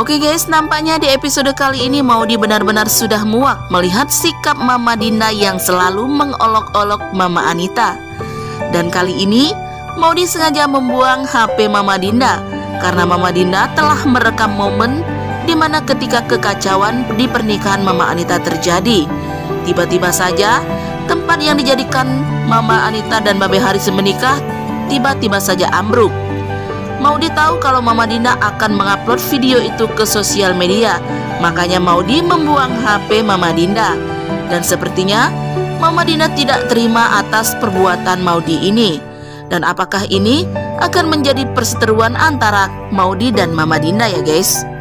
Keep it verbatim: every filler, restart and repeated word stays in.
Oke guys, nampaknya di episode kali ini Maudy benar-benar sudah muak melihat sikap Mama Dinda yang selalu mengolok-olok Mama Anita. Dan kali ini Maudy sengaja membuang H P Mama Dinda karena Mama Dinda telah merekam momen di mana ketika kekacauan di pernikahan Mama Anita terjadi. Tiba-tiba saja tempat yang dijadikan Mama Anita dan Babe Haris menikah tiba-tiba saja ambruk. Maudy tahu kalau Mama Dinda akan mengupload video itu ke sosial media, makanya Maudy membuang H P Mama Dinda. Dan sepertinya Mama Dinda tidak terima atas perbuatan Maudy ini. Dan apakah ini akan menjadi perseteruan antara Maudy dan Mama Dinda ya guys?